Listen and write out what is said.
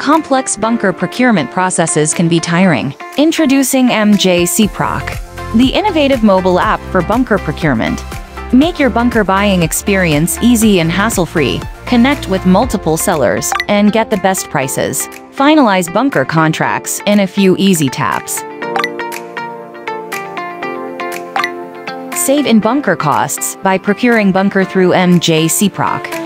Complex bunker procurement processes can be tiring. Introducing mjSEAPROC, the innovative mobile app for bunker procurement. Make your bunker buying experience easy and hassle-free. Connect with multiple sellers and get the best prices. Finalize bunker contracts in a few easy taps. Save in bunker costs by procuring bunker through mjSEAPROC.